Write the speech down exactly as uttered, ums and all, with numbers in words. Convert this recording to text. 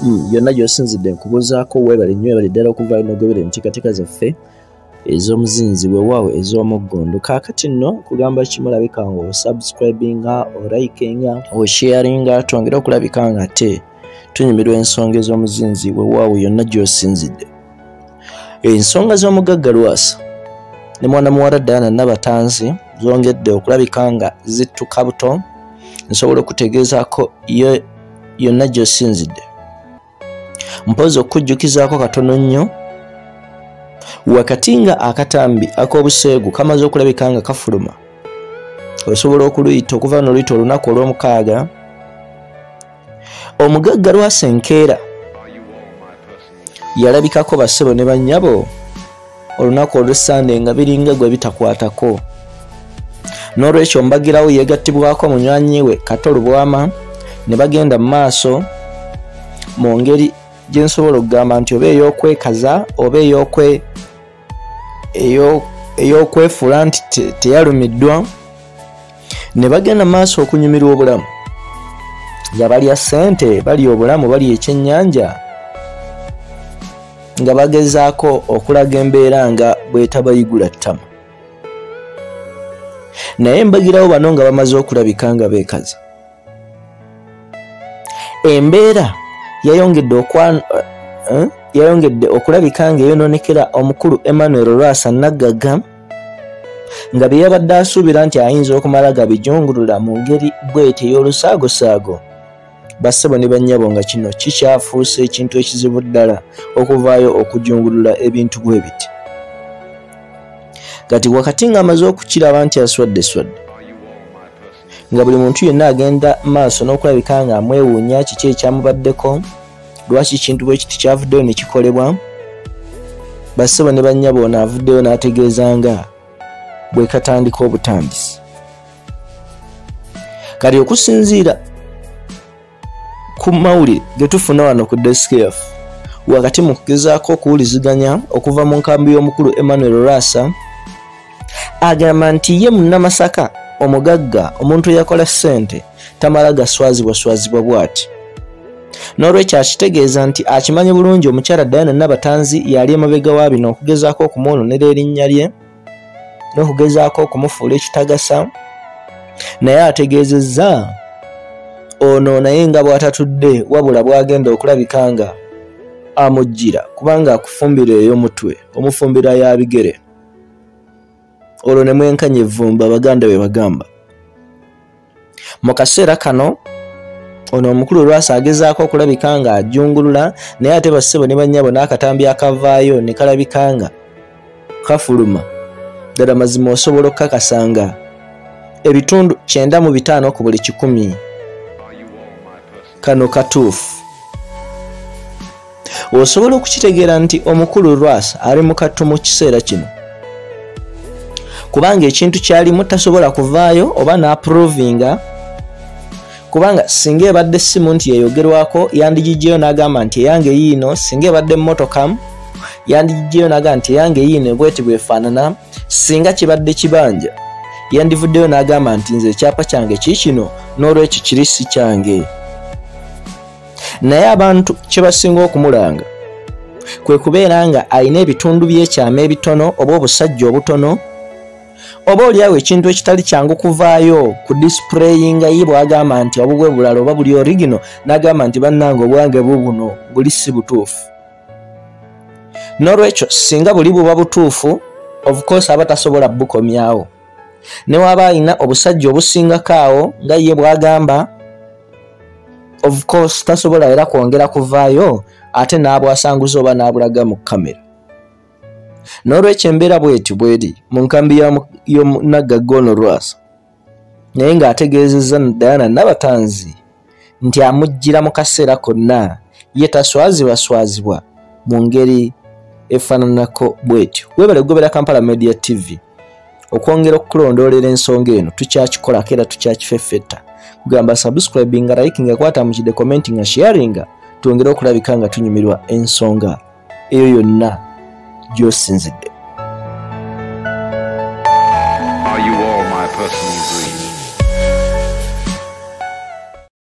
yonna gy'osinzidde nkubuzaako weebale nnyo weebale ddala okuva ino goberera enteekateeka zaffe ez'omuzinzi weewaawo ez'omuggondo. Kaakati nno kugamba kimulabika nga osubscribinga olikinga osharinga twongere okulabika nga te tunyumirwa ensonga ez'omuzinzi weewaawo yonna gy'osinzidde. Ensonga z'omugagga Lwasa ne mwana muwala Diana Nabatanzi zongedde okulabika nga zittuka buto nsobola okutegeezaako yonna gy'osinzidde. Mpozi okujjukizaako katono nnyo wakati nga akatambi ak'obuseegu kamaze okulabika nga kafuluma osobola okuluyita okuva n'oluyita olunaku olw'omukaaga omugagga Lwasa enkeera yalabikako bassebo ne bannyabo olunaku olw'Essande nga biringa gwe bitakwatako n'olwekyo mbagirawo yeegattibwako munywanyi we Kato Lubwama ne bagenda mu maaso mu ngeri gye nsobola okugamba nti oba ey'okwekaza oba ey'okwe ey'okwefuula nti teyalumiddwa ne bagenda maaso okunyumirwa obulamu nga balya ssente balya obulamu balya ekyennyanja nga bagezaako okulaga embeera nga bwetabayigula ttama. Naye mbagirawo bano nga bamaze okulabika nga beekaza embeera yayongedde okwa eh? yayongedde okulabika nga eyonoonekera omukulu Emmanuel Lwasa Naggaga nga bye yabadde asuubira nti ayinza okumala gabijungulula mu ngeri bw'etyo ey'olusaagosaago bassebo ne bannyabo nga kino kikyafuuse ekintu ekizibu ddala okuvaayo okujungulula ebintu bwe biti. Kati wakati ng'amaze okukiraba nti aswadde swadde nga buli muntu yenna agenda maaso n'okulabika nga amwewuunya kiki ekyamubaddeko lwaki kintu bwe kiti kyavuddeyo ne kikolebwa bassebo ne bannyabo ono avuddeyo n'ategeeza nga bwe katandika obutandisi. Kati okusinziira ku mawulire ge tufuna wano ku desiki yaffe wakati mu kugezaako okuwuliziganya okuva mu nkambi y'omukulu Emmanuel Lwasa agamba nti ye munnamasaka omugagga omuntu eyakola ssente tamala gaswazibwa swazibwa bw'ati. N'olwekyo akitegeeza nti akimanyi bulungi omukyala Diana Nabatanzi yali emabega wa bino okugezaako okumwononera erinnya lye n'okugezaako okumufuula ekitagasa naye ategeezezza ono naye nga bw'atatudde wabula bw'agenda okulabika nga amujjira kubanga akufumbira ey'omutwe omufumbira ya bigere olwo ne mwenkanya evvumba Abaganda be bagamba. Mu kaseera kano ono omukulu Lwasa agezaako okulabika nga ajungulula naye ate bassebo ne bannyabo n'akatambi akavaayo ne kalabika nga kafuluma ddala mazima osobola okukakasa nga ebitundu kyenda mu bitaano ku buli kikumi kano katuufu. Osobola okukitegeera nti omukulu Lwasa ali mu kattu mu kiseera kino kubanga ekintu kyalimu tasobola kuvaayo oba n'aprovinga kubanga singa ebadde essimu nti yeyogerwako yandigijjeyo n'agamba nti eyange yiino singa ebadde mmotoka yandigijjeyo n'agamba nti eyange yiino bweti bwefaanana singa kibadde kibanja yandivuddeyo n'agamba nti nze ekyapa kyange kiikino n'olwekyo kiri si kyange. Naye abantu kye basinga okumulanga kwe kubeera nga alina ebitundu by'ekyama ebitono oba obusajja obutono oba oliawo ekintu ekitali kyangu kuvaayo ku displayinga ye bw'agamba nti obubwe bulala oba buli origino n'agamba nti bannange obwange bubuno buli si butuufu. N'olwekyo singa buli buba butuufu of course aba tasobola bukomyawo ne waba alina obusajja obusingako awo nga ye bw'agamba of course tasobola era kwongera kuvaayo ate n'abwasanguza oba n'abulaga mu kamera. N'olwekyo embeera bweti bweri mu nkambi y'omunnagagga ono Lwasa naye ng'ategeezezza Diana Nabatanzi nti amujjira mu kaseera konna ye taswazibwaswazibwa mu ngeri efaananako bwetyo. Weebale gobera Kampala Media T V okwongera okukulondoolera ensonga eno tukyakikolako era tukyakifeffetta kugamba subscribinga likinga kwata mu kide commentinga sharinga twongere okulabika nga tunyumirwa ensonga eyo yonna gy'osinzidde.